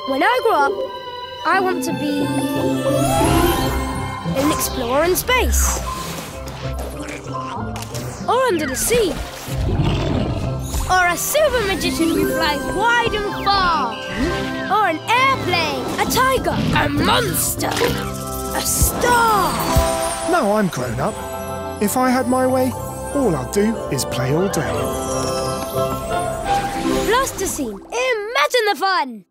When I grow up, I want to be an explorer in space. Or under the sea. Or a super magician who flies wide and far. Or an airplane, a tiger, a monster, a star. Now I'm grown up. If I had my way, all I'd do is play all day. Plasticine, imagine the fun!